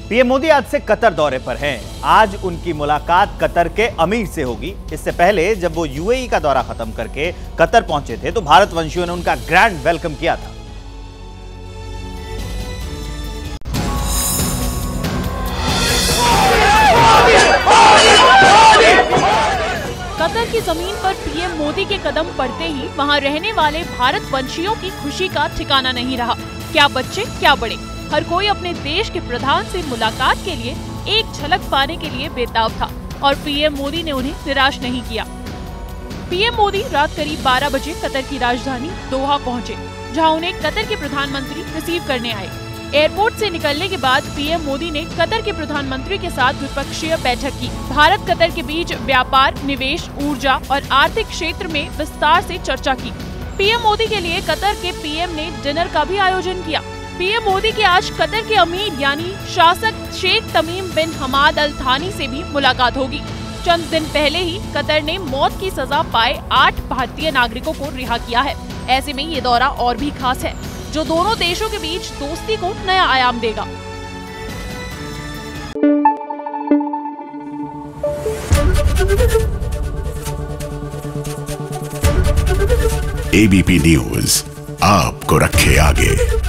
PM Modi आज से Qatar दौरे पर हैं। आज उनकी मुलाकात कतर के अमीर से होगी। इससे पहले जब वो यूएई का दौरा खत्म करके कतर पहुंचे थे तो भारतवंशियों ने उनका ग्रैंड वेलकम किया था। कतर की जमीन पर पीएम मोदी के कदम पड़ते ही वहां रहने वाले भारतवंशियों की खुशी का ठिकाना नहीं रहा। क्या बच्चे क्या बड़े, हर कोई अपने देश के प्रधान से मुलाकात के लिए एक झलक पाने के लिए बेताब था और पीएम मोदी ने उन्हें निराश नहीं किया। पीएम मोदी रात करीब 12 बजे कतर की राजधानी दोहा पहुंचे, जहां उन्हें कतर के प्रधानमंत्री रिसीव करने आए। एयरपोर्ट से निकलने के बाद पीएम मोदी ने कतर के प्रधानमंत्री के साथ द्विपक्षीय बैठक की। भारत कतर के बीच व्यापार, निवेश, ऊर्जा और आर्थिक क्षेत्र में विस्तार से चर्चा की। पीएम मोदी के लिए कतर के पीएम ने डिनर का भी आयोजन किया। पीएम मोदी की आज कतर के अमीर यानी शासक शेख तमीम बिन हमाद अल थानी से भी मुलाकात होगी। चंद दिन पहले ही कतर ने मौत की सजा पाए 8 भारतीय नागरिकों को रिहा किया है। ऐसे में ये दौरा और भी खास है, जो दोनों देशों के बीच दोस्ती को नया आयाम देगा। एबीपी न्यूज आपको रखे आगे।